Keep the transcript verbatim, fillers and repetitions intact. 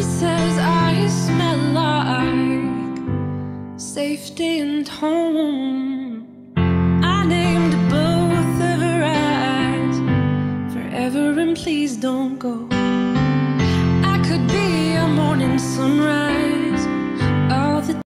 She says I smell like safety and home. I named both of her eyes forever, and please don't go. I could be a morning sunrise,